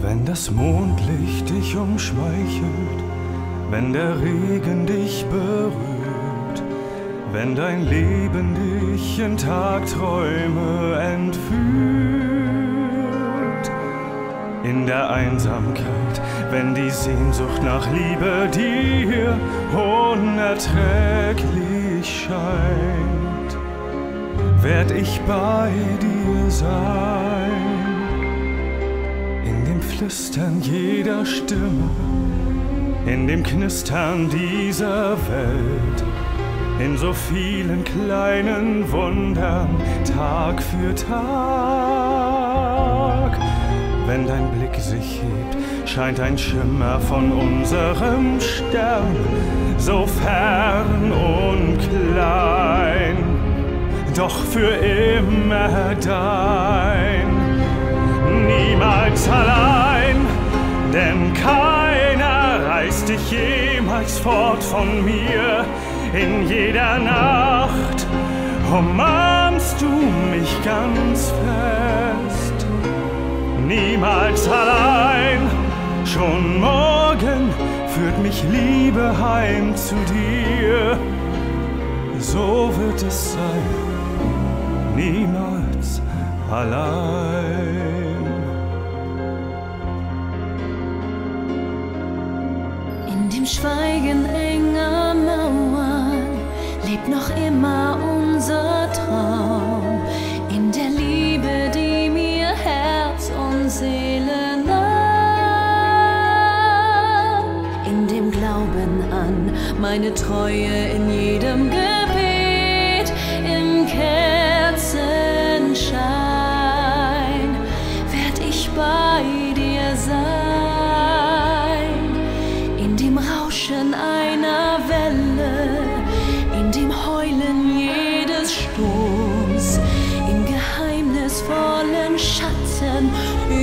Wenn das Mondlicht dich umschmeichelt, wenn der Regen dich berührt, wenn dein Leben dich in Tagträume entführt, in der Einsamkeit, wenn die Sehnsucht nach Liebe dir unerträglich scheint, werd ich bei dir sein. In dem Flüstern jeder Stimme, in dem Knistern dieser Welt, in so vielen kleinen Wundern, Tag für Tag. Wenn dein Blick sich hebt, scheint ein Schimmer von unserem Stern, so fern und klein, doch für immer dein. Niemals allein, denn keiner reißt dich jemals fort von mir. In jeder Nacht umarmst du mich ganz fest. Niemals allein, schon morgen führt mich Liebe heim zu dir. So wird es sein, niemals allein. In dem Schweigen enger Mauern lebt noch immer unser Traum. In der Liebe, die mir Herz und Seele nahm. In dem Glauben an meine Treue in jedem Gebet, im Kerzenschein werd ich bei dir sein. In dem Rauschen einer Welle, in dem Heulen jedes Sturms, im geheimnisvollen Schatten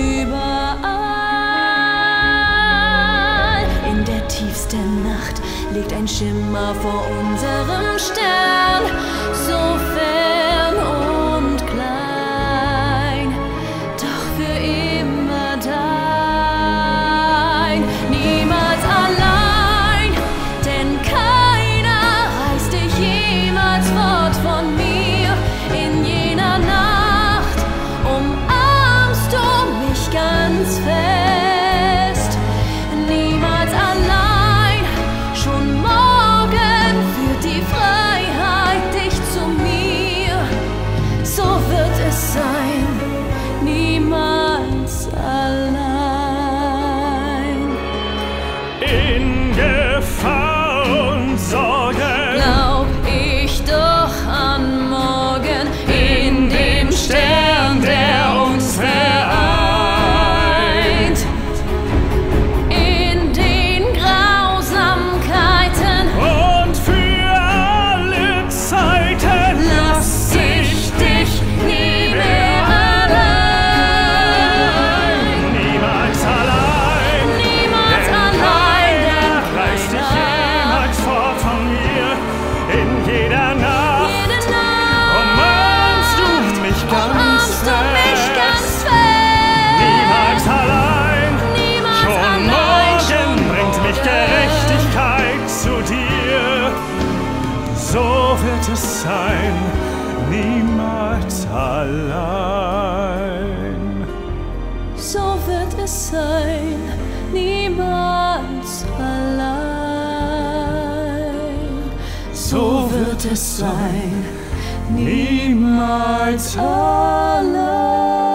überall. In der tiefsten Nacht liegt ein Schimmer vor unserem Stern, so fern und klein, doch für immer dein. Niemals allein, denn keiner reißt dich jemals fort von mir. In jener Nacht umarmst du mich ganz fest. Niemals allein, schon morgen führt die Freiheit dich zu mir. So wird es sein, niemals allein. In Gefahr und Sorge Glaub ich doch an morgen, in dem Stern, der uns vereint. In den Grausamkeiten und für alle Zeiten lass ich dich nie mehr allein. niemals allein. Niemals Denn allein, keiner reißt dich jemals fort von mir. In jeder Nacht jede Nacht umarmst du mich ganz umarmst du mich fest. ganz fest. Niemals allein, Niemals schon allein, morgen schon bringt mich morgen. Gerechtigkeit zu dir. So wird es sein, niemals allein. So wird es sein, niemals allein. So wird es sein, Niemals allein.